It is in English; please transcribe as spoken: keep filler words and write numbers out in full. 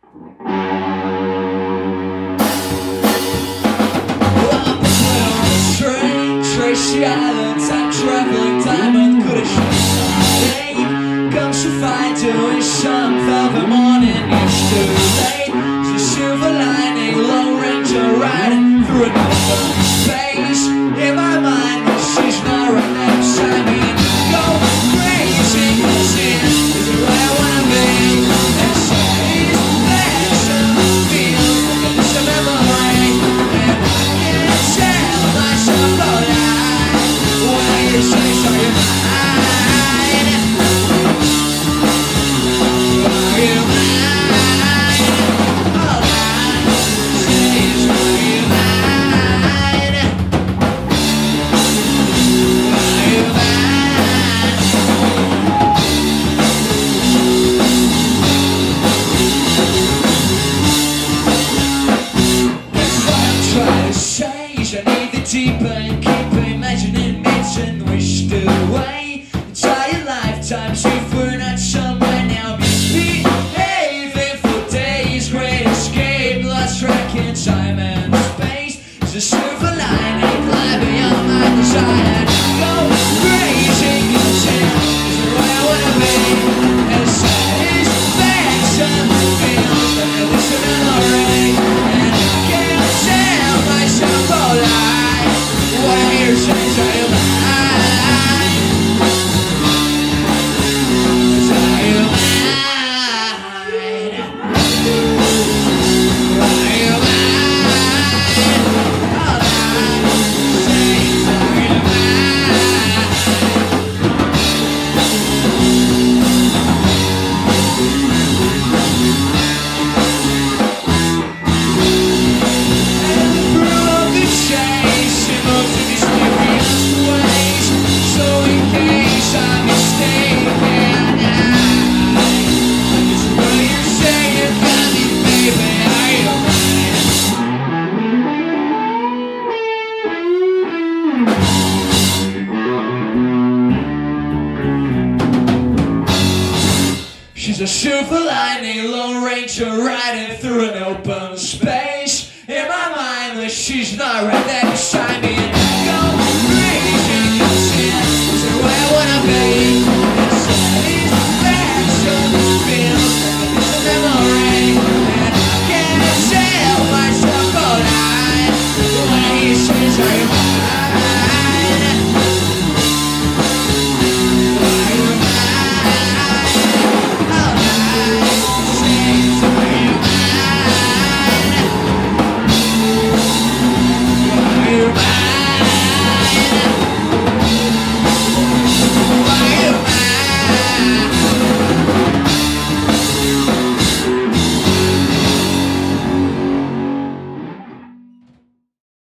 Tracy Islands, I'm traveling diamond. Could have shown comes to find you in some velvet morning. It's too late. It's a silver lining, Lone Ranger riding through an open space. In my mind, she's not right there beside me. Go crazy, 'cause it is where I wanna be. And she's there, some feel, and it's a memory. And I can't tell myself all that. You say so you're mine. Are you mine? All I say is are you mine? Are you mine? That's what I'm trying to say is I need the deeper and keep imagining and wished away entire lifetimes if we're not somewhere now. Misbehaving for days, great escape, lost track in time and space. It's a silver lining, climb beyond my desire. Go crazy, 'cause it is where I wanna be. And satisfaction feels like it's a memory. And I can't tell myself all lies. What I'm here to say is are you mine? She's a silver lining, Lone Ranger riding through an open space. In my mind, but she's not right there beside me. And I go crazy, 'cause it isn't where I wanna be.